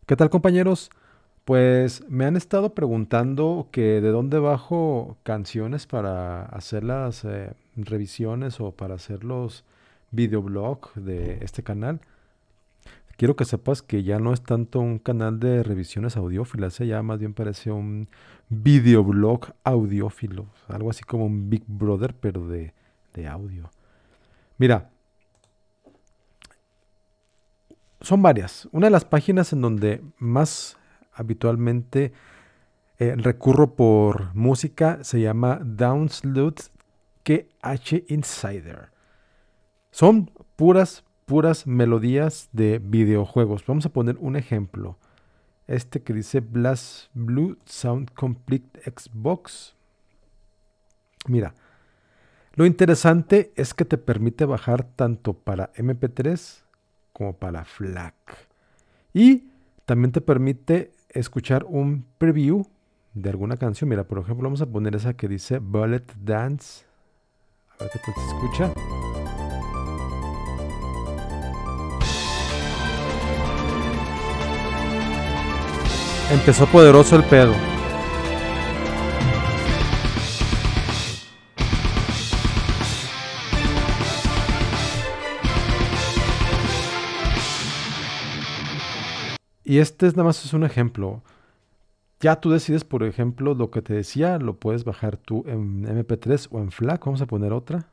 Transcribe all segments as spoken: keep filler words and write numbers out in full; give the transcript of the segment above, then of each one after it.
¿Qué tal, compañeros? Pues me han estado preguntando que de dónde bajo canciones para hacer las eh, revisiones o para hacer los videoblog de este canal. Quiero que sepas que ya no es tanto un canal de revisiones audiófilas, eh, ya más bien parece un videoblog audiófilo, algo así como un Big Brother, pero de, de audio. Mira, son varias. Una de las páginas en donde más habitualmente Eh, recurro por música, se llama Download K H Insider. Son puras, puras melodías de videojuegos. Vamos a poner un ejemplo. Este que dice Blast Blue Sound Complete Xbox. Mira, lo interesante es que te permite bajar tanto para M P tres como para FLAC. Y también te permite escuchar un preview de alguna canción. Mira, por ejemplo, vamos a poner esa que dice Bullet Dance. A ver qué tal se escucha. Empezó poderoso el pedo. Y este es nada más es un ejemplo. Ya tú decides, por ejemplo, lo que te decía, lo puedes bajar tú en M P tres o en FLAC. Vamos a poner otra.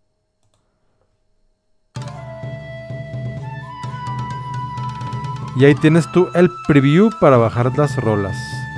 Y ahí tienes tú el preview para bajar las rolas.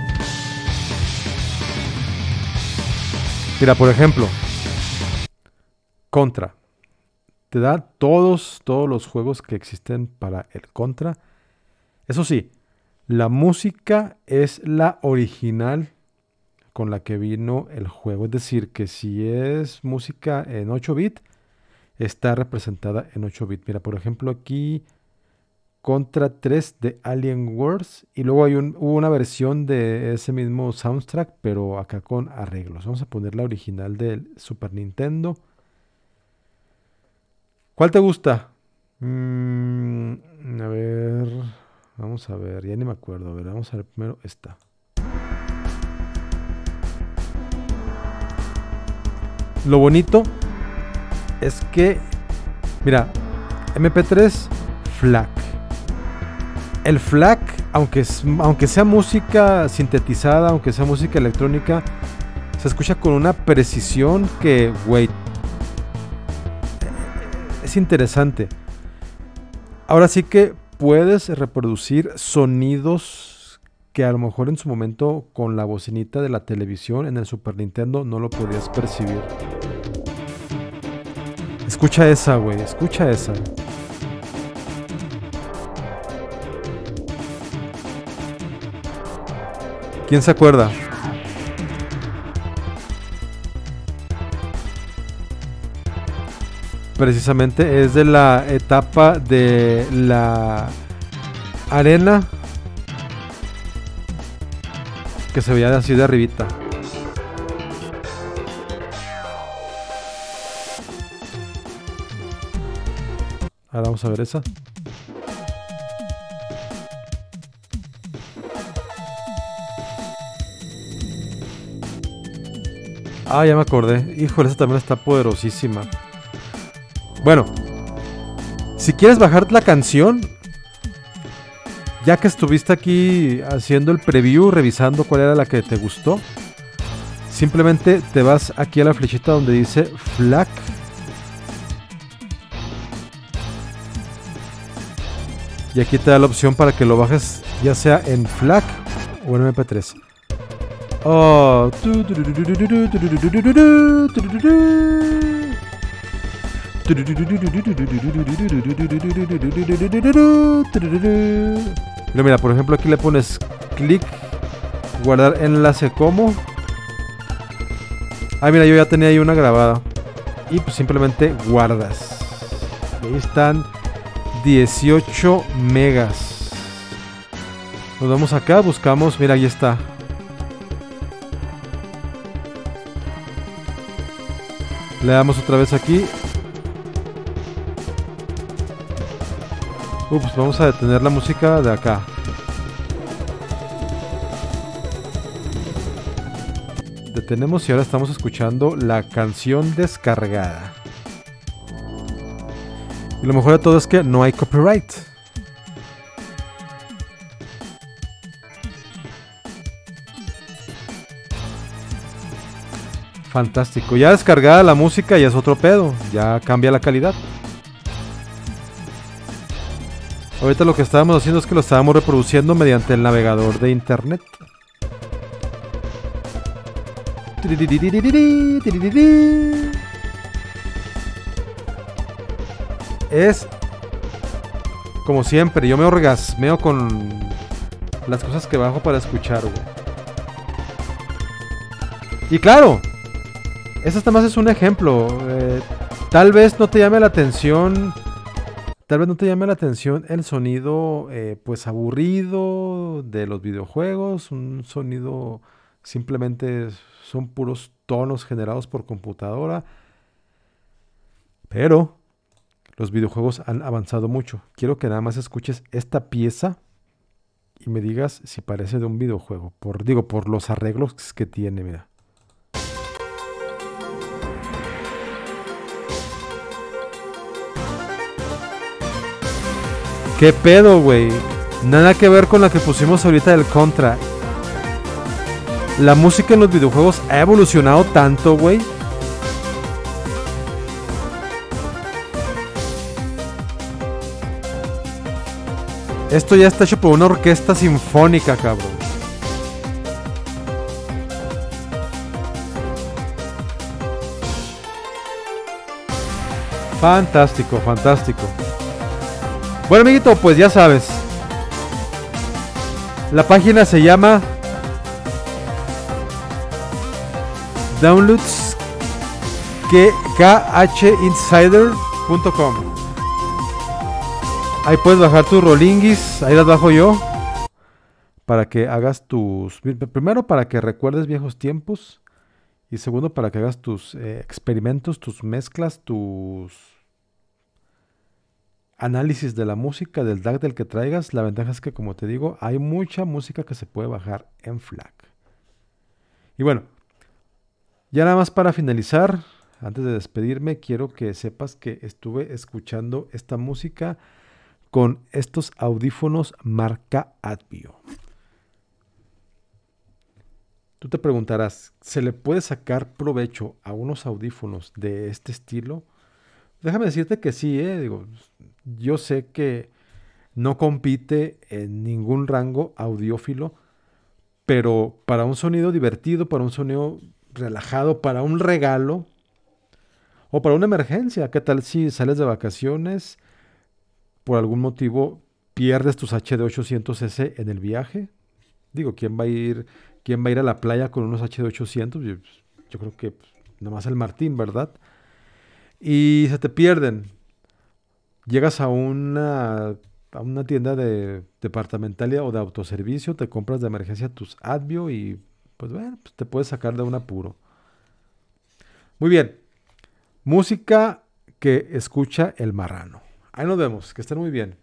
Mira, por ejemplo, Contra. Te da todos, todos los juegos que existen para el Contra. Eso sí, la música es la original con la que vino el juego. Es decir, que si es música en ocho bits, está representada en ocho bits. Mira, por ejemplo, aquí Contra tres de Alien Wars. Y luego hay un, hubo una versión de ese mismo soundtrack, pero acá con arreglos. Vamos a poner la original del Super Nintendo. ¿Cuál te gusta? Mm, a ver, vamos a ver, ya ni me acuerdo. A ver, vamos a ver primero esta. Lo bonito es que, mira, M P tres, FLAC. El FLAC, aunque, es, aunque sea música sintetizada, aunque sea música electrónica, se escucha con una precisión que, güey, es interesante. Ahora sí que puedes reproducir sonidos que a lo mejor en su momento con la bocinita de la televisión en el Super Nintendo no lo podías percibir. Escucha esa, güey, escucha esa. ¿Quién se acuerda? Precisamente es de la etapa de la arena que se veía así de arribita. Ahora vamos a ver esa. Ah, ya me acordé. Híjole, esa también está poderosísima. Bueno, si quieres bajar la canción, ya que estuviste aquí haciendo el preview, revisando cuál era la que te gustó, simplemente te vas aquí a la flechita donde dice FLAC. Y aquí te da la opción para que lo bajes ya sea en FLAC o en M P tres. Oh. Pero mira, por ejemplo, aquí le pones clic, guardar enlace como. Ah, mira, yo ya tenía ahí una grabada. Y pues simplemente guardas. Ahí están dieciocho megas. Nos vamos acá, buscamos, mira, ahí está. Le damos otra vez aquí. Ups, vamos a detener la música de acá. Detenemos y ahora estamos escuchando la canción descargada. Y lo mejor de todo es que no hay copyright. Fantástico. Ya descargada la música ya es otro pedo. Ya cambia la calidad. Ahorita lo que estábamos haciendo es que lo estábamos reproduciendo mediante el navegador de internet. Es como siempre, yo me orgasmeo con las cosas que bajo para escuchar, güey. Y claro, eso hasta más es un ejemplo. Eh, tal vez no te llame la atención, tal vez no te llame la atención el sonido, eh, pues aburrido de los videojuegos, un sonido simplemente son puros tonos generados por computadora, pero los videojuegos han avanzado mucho. Quiero que nada más escuches esta pieza y me digas si parece de un videojuego. Por, digo, por los arreglos que tiene, mira. ¿Qué pedo, güey? Nada que ver con la que pusimos ahorita del Contra. La música en los videojuegos ha evolucionado tanto, güey. Esto ya está hecho por una orquesta sinfónica, cabrón. Fantástico, fantástico. Bueno, amiguito, pues ya sabes. La página se llama downloads k h insider punto com. Ahí puedes bajar tus rolinguis, ahí las bajo yo, para que hagas tus... Primero, para que recuerdes viejos tiempos, y segundo, para que hagas tus eh, experimentos, tus mezclas, tus análisis de la música, del D A C del que traigas. La ventaja es que, como te digo, hay mucha música que se puede bajar en FLAC. Y bueno, ya nada más para finalizar, antes de despedirme, quiero que sepas que estuve escuchando esta música con estos audífonos marca Advio. Tú te preguntarás, ¿se le puede sacar provecho a unos audífonos de este estilo? Déjame decirte que sí, ¿eh? Digo, yo sé que no compite en ningún rango audiófilo, pero para un sonido divertido, para un sonido relajado, para un regalo o para una emergencia, ¿qué tal si sales de vacaciones? Por algún motivo pierdes tus H D ochocientos ese en el viaje. Digo, ¿quién va a ir, quién va a ir a la playa con unos H D ochocientos? Yo, yo creo que pues, nada más el Martín, ¿verdad? Y se te pierden. Llegas a una, a una tienda de departamental o de autoservicio, te compras de emergencia tus Advio y pues bueno, pues, te puedes sacar de un apuro. Muy bien. Música que escucha el marrano. Ahí nos vemos, que estén muy bien.